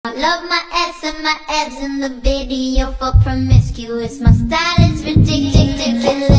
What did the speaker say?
Love my ass and my abs in the video for promiscuous. My style is ridiculous.